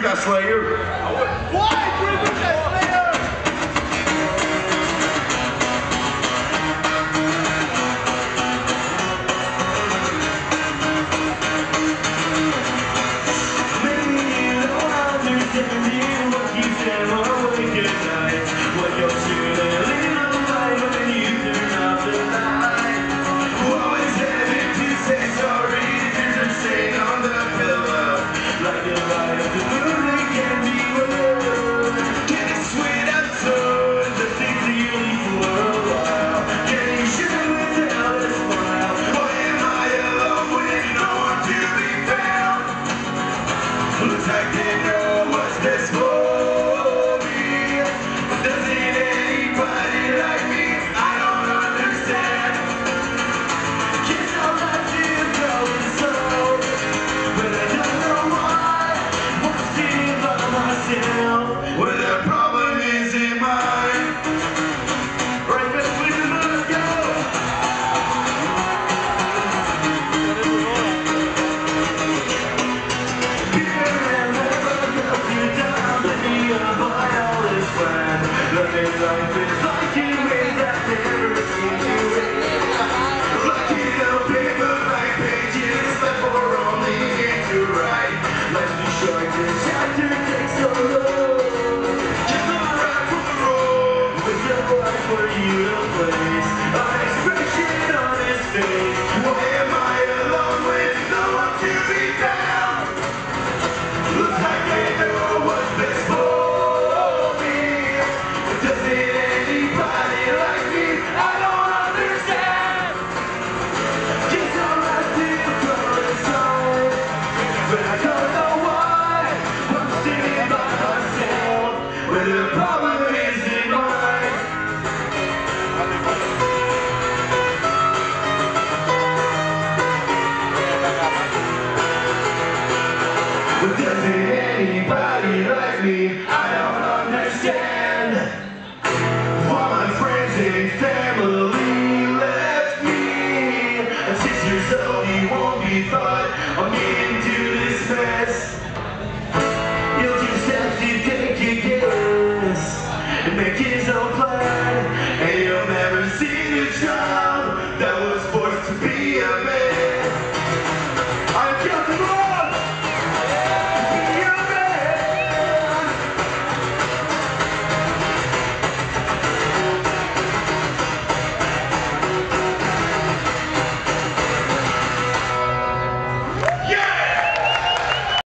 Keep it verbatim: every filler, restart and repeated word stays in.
that Slayer? Why? Bring back that Slayer! Maybe you don't understand what keeps them awake at night. What you're shooting a little light when you turn off the light. Always having to say sorry, there's a stain on the pillow. Like the light of the moon, they can be well. Getting sweet up soon, the things that you leave for a while. Getting sugar without a smile. Why am I alone with no one to be found? Looks like they know what's best for me. Doesn't anybody like me? I don't understand. Guess I'll have to go slow, but I don't know why. I'm sitting by myself, where the problem isn't mine. Right, let's win the moon, go! The problem isn't mine. But doesn't anybody